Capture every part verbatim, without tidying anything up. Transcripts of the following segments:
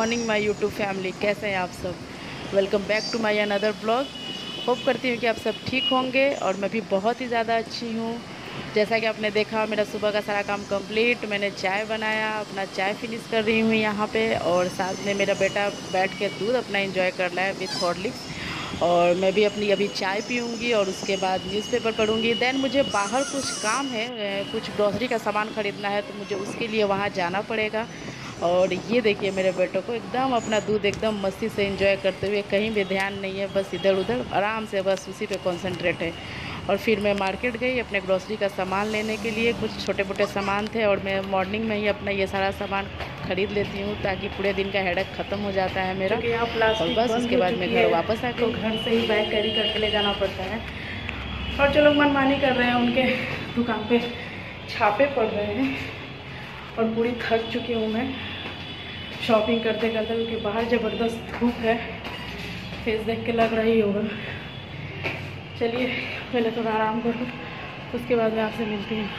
Morning my YouTube family, कैसे हैं आप सब। Welcome back to my another blog. Hope करती हूँ कि आप सब ठीक होंगे और मैं भी बहुत ही ज़्यादा अच्छी हूँ। जैसा कि आपने देखा, मेरा सुबह का सारा काम कंप्लीट। मैंने चाय बनाया, अपना चाय फिनिश कर रही हूँ यहाँ पे, और साथ में मेरा बेटा बैठ के दूध अपना एंजॉय कर रहा है विथ हॉर्लिक्स। और मैं भी अपनी अभी चाय पीऊँगी और उसके बाद न्यूज़पेपर पढ़ूँगी। देन मुझे बाहर कुछ काम है, कुछ ग्रॉसरी का सामान ख़रीदना है, तो मुझे उसके लिए वहाँ जाना पड़ेगा। और ये देखिए मेरे बेटों को एकदम अपना दूध एकदम मस्ती से एंजॉय करते हुए, कहीं भी ध्यान नहीं है, बस इधर उधर आराम से बस उसी पे कंसंट्रेट है। और फिर मैं मार्केट गई अपने ग्रॉसरी का सामान लेने के लिए। कुछ छोटे मोटे सामान थे और मैं मॉर्निंग में ही अपना ये सारा सामान ख़रीद लेती हूँ, ताकि पूरे दिन का हेडेक ख़त्म हो जाता है मेरा। और बस उसके बाद मैं घर वापस आ गई। घर से ही बैग कैरी करके ले जाना पड़ता है। और जो लोग मनमानी कर रहे हैं उनके दुकान पे छापे पड़ रहे हैं। और पूरी थक चुकी हूँ मैं शॉपिंग करते करते, क्योंकि बाहर ज़बरदस्त धूप है। फेस देख के लग रही होगा। चलिए पहले थोड़ा आराम करूँ, उसके बाद मैं आपसे मिलती हूँ।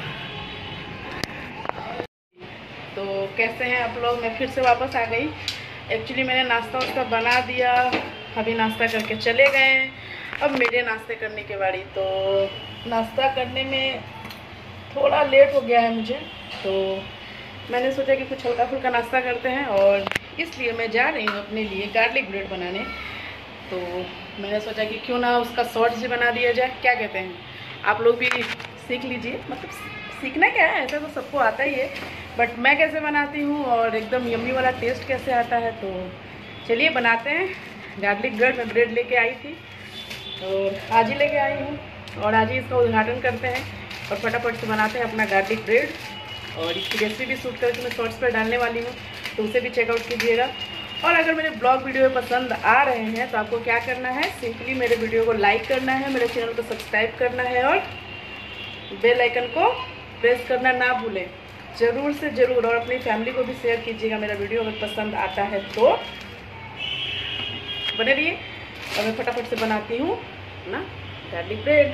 तो कैसे हैं आप लोग। मैं फिर से वापस आ गई। एक्चुअली मैंने नाश्ता वास्ता बना दिया, अभी नाश्ता करके चले गए। अब मेरे नाश्ते करने के बारी। तो नाश्ता करने में थोड़ा लेट हो गया है मुझे, तो मैंने सोचा कि कुछ हल्का फुल्का नाश्ता करते हैं, और इसलिए मैं जा रही हूँ अपने लिए गार्लिक ब्रेड बनाने। तो मैंने सोचा कि क्यों ना उसका शॉर्ट्स भी बना दिया जाए। क्या कहते हैं, आप लोग भी सीख लीजिए। मतलब सीखना क्या है, ऐसा तो सबको आता ही है, बट मैं कैसे बनाती हूँ और एकदम यम्मी वाला टेस्ट कैसे आता है, तो चलिए बनाते हैं। गार्लिक ब्रेड मैं ब्रेड लेके आई थी, और आज ही लेके आई हूँ, और आज ही इसका उद्घाटन करते हैं और फटाफट से बनाते हैं अपना गार्लिक ब्रेड। और इसकी रेसिपी भी शूट करके मैं शॉर्ट्स पर डालने वाली हूँ, तो उसे भी चेकआउट कीजिएगा। और अगर मेरे ब्लॉग वीडियो पसंद आ रहे हैं तो आपको क्या करना है, सिंपली मेरे वीडियो को लाइक करना है, मेरे चैनल को सब्सक्राइब करना है, और बेल आइकन को प्रेस करना ना भूलें, ज़रूर से ज़रूर। और अपनी फैमिली को भी शेयर कीजिएगा मेरा वीडियो अगर पसंद आता है तो। बने रहिए और मैं फटाफट से बनाती हूँ ना गार्लिक ब्रेड।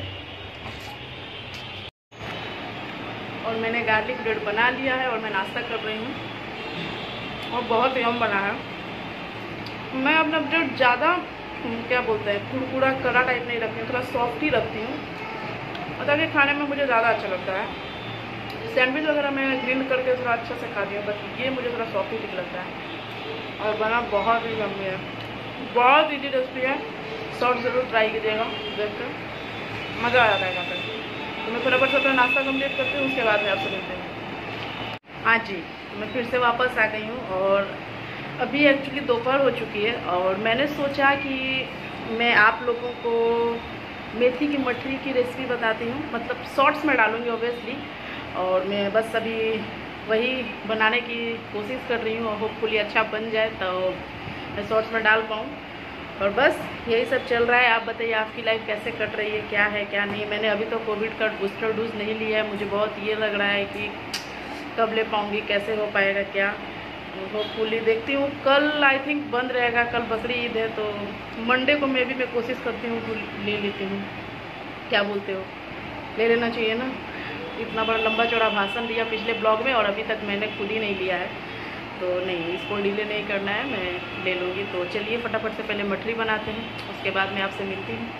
और मैंने गार्लिक ब्रेड बना लिया है और मैं नाश्ता कर रही हूँ, और बहुत यम बना है। मैं अपना ब्रेड ज़्यादा क्या बोलते हैं कुरकुरा कड़ा टाइप नहीं रखती हूँ, थोड़ा सॉफ्ट ही रखती हूँ, और ताकि खाने में मुझे ज़्यादा अच्छा लगता है। सैंडविच वगैरह मैं ग्रिल करके थोड़ा अच्छा से खाती हूँ, बट ये मुझे थोड़ा सॉफ्ट ही ठीक लगता है। और बना बहुत ही यम्मी है, बहुत ईजी रेसिपी है। शॉर्ट ज़रूर ट्राई कीजिएगा, देख कर मज़ा आ जाएगा। फिर तो मैं फटाफट से अपना नाश्ता कंप्लीट करती हूँ, उसके बाद में आपसे मिलते हैं। हाँ जी, मैं फिर से वापस आ गई हूँ, और अभी एक्चुअली दोपहर हो चुकी है, और मैंने सोचा कि मैं आप लोगों को मेथी की मठरी की रेसिपी बताती हूँ। मतलब शॉर्ट्स में डालूँगी ऑब्वियसली, और मैं बस अभी वही बनाने की कोशिश कर रही हूँ, और होपफुली अच्छा बन जाए तो मैं शॉर्ट्स में डाल पाऊँ। और बस यही सब चल रहा है। आप बताइए आपकी लाइफ कैसे कट रही है, क्या है क्या नहीं। मैंने अभी तो कोविड का बूस्टर डोज नहीं लिया है, मुझे बहुत ये लग रहा है कि कब ले पाऊँगी, कैसे हो पाएगा क्या। होपफुली देखती हूँ। कल आई थिंक बंद रहेगा, कल बकरी ईद है, तो मंडे को मैं भी मैं कोशिश करती हूँ तो ले लेती हूँ। क्या बोलते हो, ले लेना चाहिए ना। इतना बड़ा लंबा चौड़ा भाषण दिया पिछले ब्लॉग में, और अभी तक मैंने खुद ही नहीं लिया है, तो नहीं, इसको डिले नहीं करना है, मैं ले लूँगी। तो चलिए फटाफट से पहले मठरी बनाते हैं, उसके बाद मैं आपसे मिलती हूँ।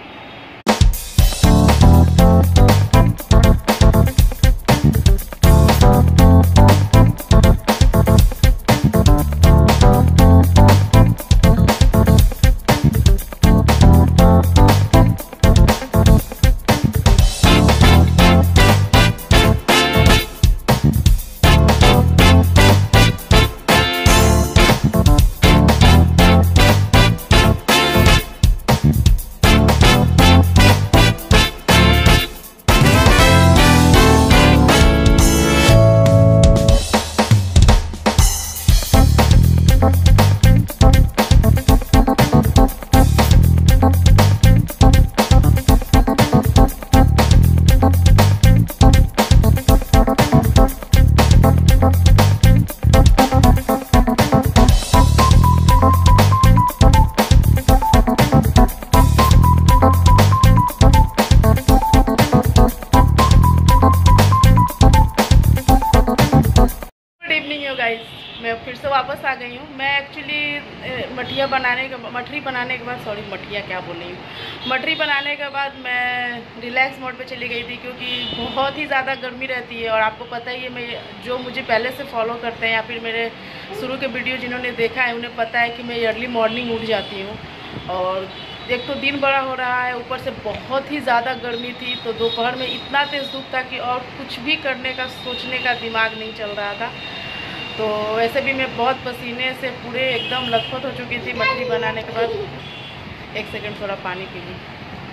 फिर से वापस आ गई हूँ। मैं एक्चुअली मठिया बनाने के मठरी बनाने के बाद सॉरी मठिया क्या बोल रही हूँ मठरी बनाने के बाद मैं रिलैक्स मोड पे चली गई थी, क्योंकि बहुत ही ज़्यादा गर्मी रहती है। और आपको पता ही है, मैं जो मुझे पहले से फॉलो करते हैं या फिर मेरे शुरू के वीडियो जिन्होंने देखा है उन्हें पता है कि मैं अर्ली मॉर्निंग उठ जाती हूँ। और एक तो दिन बड़ा हो रहा है, ऊपर से बहुत ही ज़्यादा गर्मी थी, तो दोपहर में इतना तेज़ धूप था कि और कुछ भी करने का सोचने का दिमाग नहीं चल रहा था। तो वैसे भी मैं बहुत पसीने से पूरे एकदम लथपथ हो चुकी थी मछली बनाने के बाद। एक सेकंड थोड़ा पानी पी लूँ।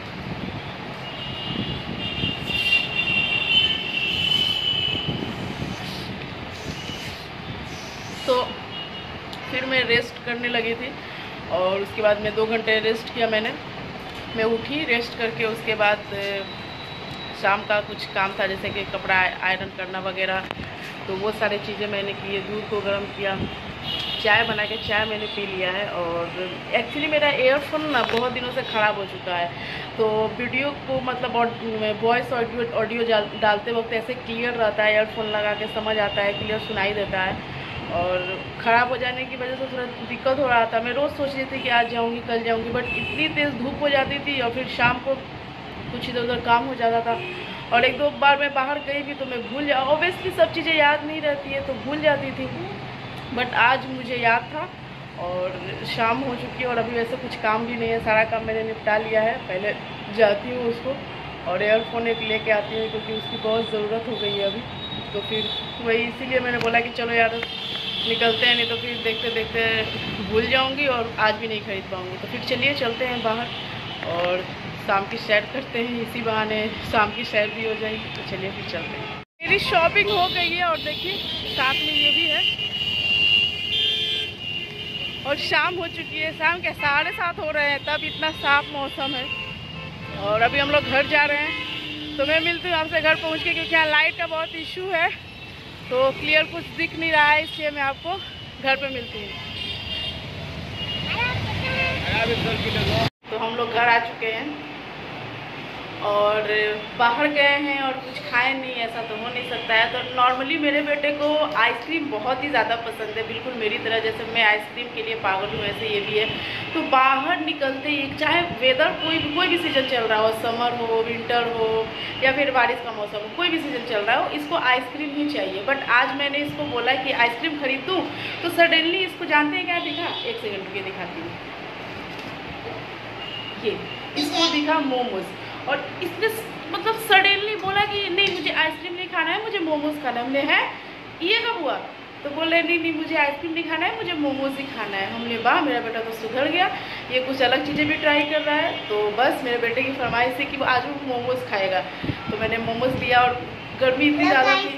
तो फिर मैं रेस्ट करने लगी थी और उसके बाद मैं दो घंटे रेस्ट किया मैंने। मैं उठी रेस्ट करके, उसके बाद शाम का कुछ काम था जैसे कि कपड़ा आयरन करना वगैरह, तो वो सारी चीज़ें मैंने की। दूध को गर्म किया, चाय बना के चाय मैंने पी लिया है। और एक्चुअली मेरा एयरफोन ना बहुत दिनों से ख़राब हो चुका है, तो वीडियो को मतलब वॉइस ऑडियो ऑडियो डालते वक्त ऐसे क्लियर रहता है, एयरफोन लगा के समझ आता है, क्लियर सुनाई देता है। और ख़राब हो जाने की वजह से थोड़ा दिक्कत हो रहा था। मैं रोज़ सोच रही थी कि आज जाऊँगी कल जाऊँगी, बट इतनी तेज़ धूप हो जाती थी और फिर शाम को कुछ इधर उधर काम हो जाता था। और एक दो बार मैं बाहर गई भी तो मैं भूल जा ऑब्वियसली सब चीज़ें याद नहीं रहती है तो भूल जाती थी, बट आज मुझे याद था। और शाम हो चुकी है और अभी वैसे कुछ काम भी नहीं है, सारा काम मैंने निपटा लिया है। पहले जाती हूँ उसको और एयरफोन एक लेके आती हूँ क्योंकि उसकी बहुत ज़रूरत हो गई है अभी। तो फिर वही इसीलिए मैंने बोला कि चलो यार निकलते हैं, नहीं तो फिर देखते देखते भूल जाऊंगी और आज भी नहीं खरीद पाऊंगी। तो फिर चलिए चलते हैं बाहर और शाम की सैर करते हैं, इसी बहाने शाम की सैर भी हो जाएगी। तो चलिए फिर चलते हैं। मेरी शॉपिंग हो गई है और देखिए साथ में ये भी है। और शाम हो चुकी है, शाम के साढ़े सात हो रहे हैं, तब इतना साफ मौसम है। और अभी हम लोग घर जा रहे हैं, तो मैं मिलती हूँ आपसे घर पहुँच के, क्योंकि यहाँ लाइट का बहुत इशू है तो क्लियर कुछ दिख नहीं रहा है, इसलिए मैं आपको घर पे मिलती हूँ। तो हम लोग घर आ चुके हैं और बाहर गए हैं और कुछ खाए नहीं, ऐसा तो हो नहीं सकता है। तो नॉर्मली मेरे बेटे को आइसक्रीम बहुत ही ज़्यादा पसंद है, बिल्कुल मेरी तरह। जैसे मैं आइसक्रीम के लिए पागल हूँ वैसे ये भी है। तो बाहर निकलते ही, चाहे वेदर कोई भी कोई भी सीज़न चल रहा हो, समर हो, विंटर हो या फिर बारिश का मौसम हो, कोई भी सीज़न चल रहा हो, इसको आइसक्रीम ही चाहिए। बट आज मैंने इसको बोला कि आइसक्रीम खरीद दूँ, तो सडनली इसको जानते हैं क्या दिखा, एक सेकेंड के दिखाती हूँ। ये इसको दिखा मोमोज, और इसने मतलब सडनली बोला कि नहीं मुझे आइसक्रीम नहीं खाना है, मुझे मोमोज खाना है। हमने है ये कब हुआ, तो बोले नहीं नहीं मुझे आइसक्रीम नहीं खाना है, मुझे मोमोज ही खाना है। हमने वाह मेरा बेटा तो सुधर गया, ये कुछ अलग चीज़ें भी ट्राई कर रहा है। तो बस मेरे बेटे की फरमाइश थी कि आज वो मोमोज खाएगा, तो मैंने मोमोज लिया। और गर्मी इतनी ज़्यादा थी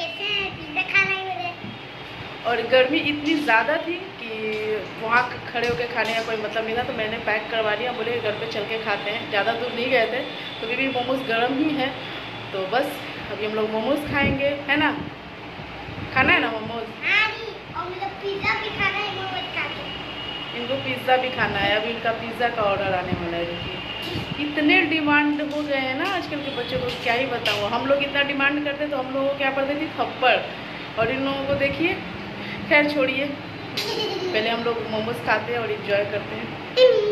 और गर्मी इतनी ज़्यादा थी कि वहाँ खड़े होकर खाने का कोई मतलब नहीं था, तो मैंने पैक करवा लिया। बोले घर पे चल के खाते हैं, ज़्यादा दूर नहीं गए थे, तो भी, भी मोमोज गर्म ही है। तो बस अभी हम लोग मोमोज खाएंगे, है ना? खाना है ना मोमोज? और मुझे पिज़्ज़ा भी खाना है, मोमोज खा के। इनको पिज़्ज़ा भी खाना है, अभी इनका पिज़्ज़ा का ऑर्डर आने वाला है। देखिए इतने डिमांड हो गए हैं ना आजकल के बच्चों को, क्या ही बताऊँ। हम लोग इतना डिमांड करते तो हम लोगों को क्या पड़ती थी, थप्पड़। और इन लोगों को देखिए, खैर छोड़िए, पहले हम लोग मोमोज खाते हैं और एंजॉय करते हैं।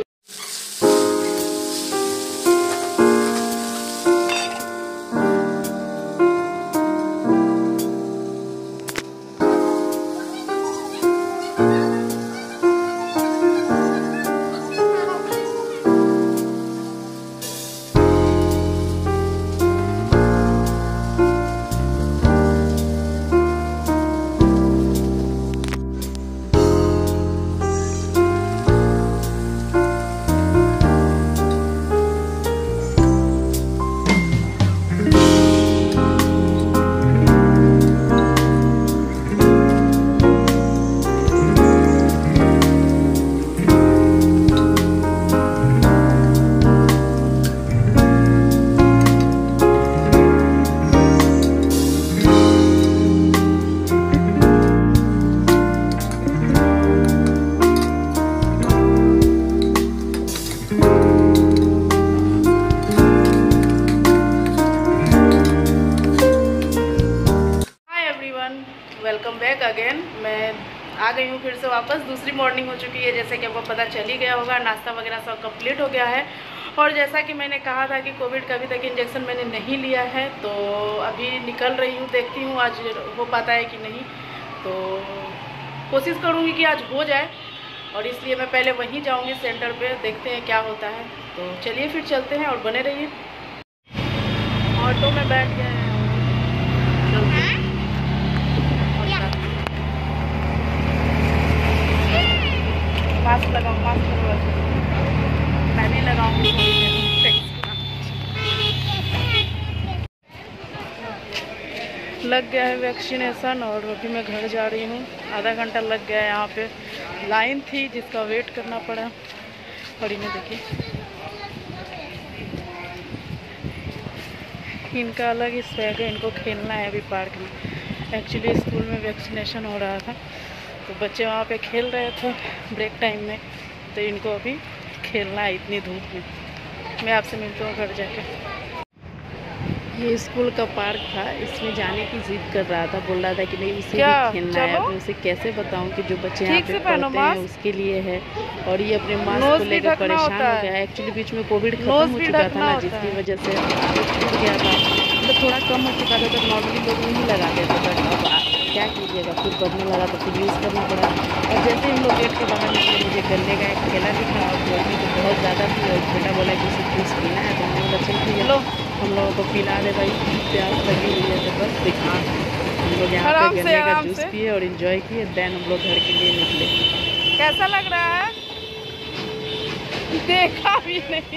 आ गई हूँ फिर से वापस। दूसरी मॉर्निंग हो चुकी है, जैसे कि आपको पता चल ही गया होगा। नाश्ता वगैरह सब कंप्लीट हो गया है और जैसा कि मैंने कहा था कि कोविड का अभी तक इंजेक्शन मैंने नहीं लिया है, तो अभी निकल रही हूँ, देखती हूँ आज हो पाता है कि नहीं। तो कोशिश करूँगी कि आज हो जाए और इसलिए मैं पहले वहीं जाऊँगी सेंटर पे, देखते हैं क्या होता है। तो चलिए फिर चलते हैं और बने रहिए। ऑटो में बैठ गए हैं, मास्क लगाओ, मास्क लगाओ, मैं भी लगाऊंगी। लग गया है वैक्सीनेशन और अभी मैं घर जा रही हूँ। आधा घंटा लग गया है, यहाँ पे लाइन थी जिसका वेट करना पड़ा। बड़ी में देखिए इनका अलग ही स्वैग है, इनको खेलना है अभी पार्क में। एक्चुअली स्कूल में वैक्सीनेशन हो रहा था तो बच्चे वहाँ पे खेल रहे थे ब्रेक टाइम में, तो इनको अभी खेलना है इतनी धूप में। मैं आपसे मिलती हूँ घर जाके। ये स्कूल का पार्क था, इसमें जाने की जिद कर रहा था, बोल रहा था कि नहीं उसे भी खेलना है। मैं उसे कैसे बताऊं कि जो बच्चे यहाँ पे पढ़ते हैं उसके लिए है और ये अपने मास्क को लेकर परेशान हो गया है। एक्चुअली बीच में कोविड खत्म हो चुका था ना, जिसकी वजह से छूट गया था, मतलब थोड़ा कम हो चुका था। तो नॉर्मली लोग नहीं लगाते थे, बट अब क्या कीजिएगा, खुद बढ़ने लगा तो खुद यूज़ करना पड़ा। और जैसे हम लोग गेट के बाहर निकले, मुझे गन्ने का एक ठेला दिखा और गर्मी तो बहुत ज़्यादा थी और बेटा बोला कि उसे जूस पीना है, तो मैंने बोला चल ठीक है हम लोगों को पिला दे भाई, प्यास लगी हुई है। तो बस देखिए हम लोग यहाँ पे गन्ने का जूस पिए और एंजॉय किए, देन हम लोग घर के लिए निकले। कैसा लग रहा है? देखा भी नहीं।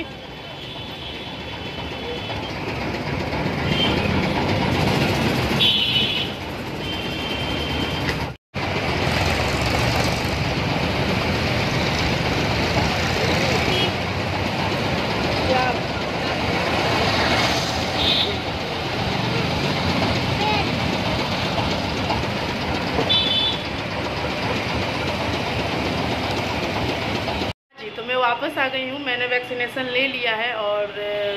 वापस आ गई हूँ, मैंने वैक्सीनेशन ले लिया है और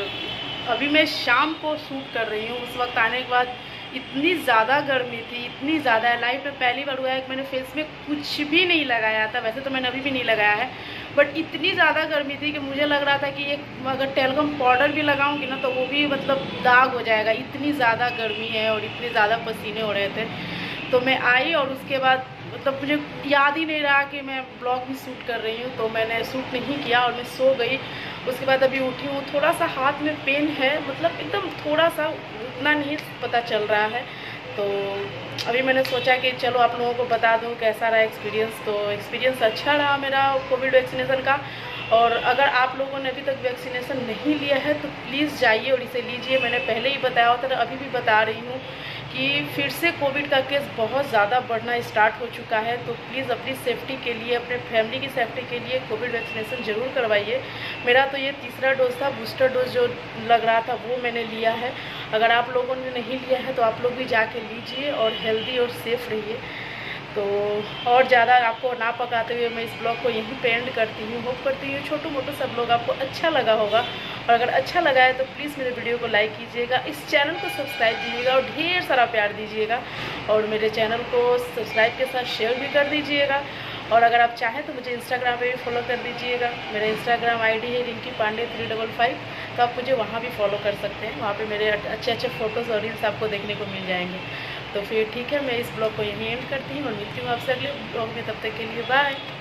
अभी मैं शाम को शूट कर रही हूँ। उस वक्त आने के बाद इतनी ज़्यादा गर्मी थी, इतनी ज़्यादा, लाइफ में पहली बार हुआ है कि मैंने फेस में कुछ भी नहीं लगाया था। वैसे तो मैंने अभी भी नहीं लगाया है, बट इतनी ज़्यादा गर्मी थी कि मुझे लग रहा था कि एक अगर टेलगम पाउडर भी लगाऊंगी ना तो वो भी मतलब दाग हो जाएगा, इतनी ज़्यादा गर्मी है और इतने ज़्यादा पसीने हो रहे थे। तो मैं आई और उसके बाद मतलब मुझे याद ही नहीं रहा कि मैं ब्लॉग भी शूट कर रही हूँ, तो मैंने शूट नहीं किया और मैं सो गई। उसके बाद अभी उठी हूँ, थोड़ा सा हाथ में पेन है, मतलब एकदम थोड़ा सा, उतना नहीं पता चल रहा है। तो अभी मैंने सोचा कि चलो आप लोगों को बता दूँ कैसा रहा एक्सपीरियंस। तो एक्सपीरियंस अच्छा रहा मेरा कोविड वैक्सीनेशन का। और अगर आप लोगों ने अभी तक वैक्सीनेशन नहीं लिया है तो प्लीज़ जाइए और इसे लीजिए। मैंने पहले ही बताया होता, अभी भी बता रही हूँ कि फिर से कोविड का केस बहुत ज़्यादा बढ़ना स्टार्ट हो चुका है। तो प्लीज़ अपनी सेफ्टी के लिए, अपने फैमिली की सेफ्टी के लिए कोविड वैक्सीनेशन ज़रूर करवाइए। मेरा तो ये तीसरा डोज था, बूस्टर डोज जो लग रहा था वो मैंने लिया है। अगर आप लोगों ने नहीं लिया है तो आप लोग भी जाके लीजिए और हेल्दी और सेफ रहिए। तो और ज़्यादा आपको ना पकाते हुए मैं इस ब्लॉग को यहीं पे एंड करती हूँ। होप करती हूँ छोटू मोटू सब लोग आपको अच्छा लगा होगा, और अगर अच्छा लगा है तो प्लीज़ मेरे वीडियो को लाइक कीजिएगा, इस चैनल को सब्सक्राइब कीजिएगा और ढेर सारा प्यार दीजिएगा। और मेरे चैनल को सब्सक्राइब के साथ शेयर भी कर दीजिएगा। और अगर आप चाहें तो मुझे इंस्टाग्राम पे भी फॉलो कर दीजिएगा। मेरा इंस्टाग्राम आईडी है Rinki Pande three double five, तो आप मुझे वहाँ भी फॉलो कर सकते हैं। वहाँ पे मेरे अच्छे अच्छे फ़ोटोज़ और रील्स आपको देखने को मिल जाएंगे। तो फिर ठीक है, मैं इस ब्लॉग को यहीं एंड करती हूँ और मिलती हूँ आपसे अगले ब्लॉग में। तब तक के लिए बाय।